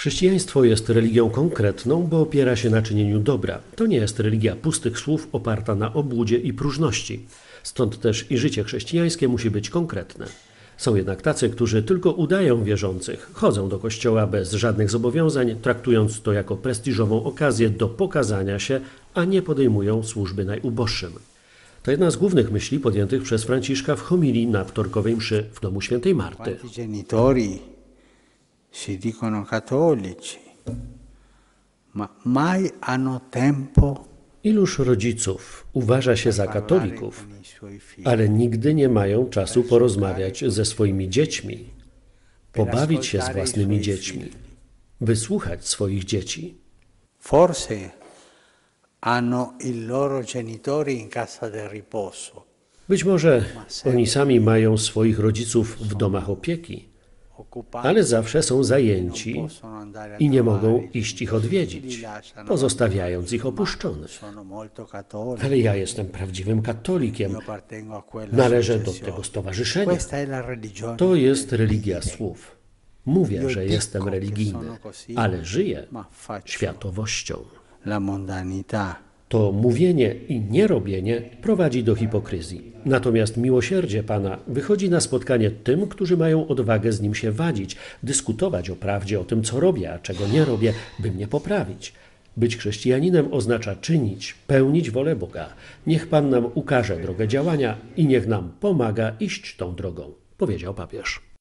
Chrześcijaństwo jest religią konkretną, bo opiera się na czynieniu dobra. To nie jest religia pustych słów oparta na obłudzie i próżności. Stąd też i życie chrześcijańskie musi być konkretne. Są jednak tacy, którzy tylko udają wierzących, chodzą do kościoła bez żadnych zobowiązań, traktując to jako prestiżową okazję do pokazania się, a nie podejmują służby najuboższym. To jedna z głównych myśli podjętych przez Franciszka w homilii na wtorkowej mszy w domu świętej Marty. Genitori si dicono cattolici, ma mai hanno tempo. Iluż rodziców uważa się za katolików, ale nigdy nie mają czasu porozmawiać ze swoimi dziećmi, pobawić się z własnymi dziećmi, wysłuchać swoich dzieci. Forse hanno i loro genitori in casa del riposo. Być może oni sami mają swoich rodziców w domach opieki, ale zawsze są zajęci i nie mogą iść ich odwiedzić, pozostawiając ich opuszczonych. Ale ja jestem prawdziwym katolikiem, należę do tego stowarzyszenia. To jest religia słów. Mówię, że jestem religijny, ale żyję światowością. La mondanità. To mówienie i nierobienie prowadzi do hipokryzji. Natomiast miłosierdzie Pana wychodzi na spotkanie tym, którzy mają odwagę z Nim się wadzić, dyskutować o prawdzie, o tym, co robię, a czego nie robię, by mnie poprawić. Być chrześcijaninem oznacza czynić, pełnić wolę Boga. Niech Pan nam ukaże drogę działania i niech nam pomaga iść tą drogą, powiedział papież.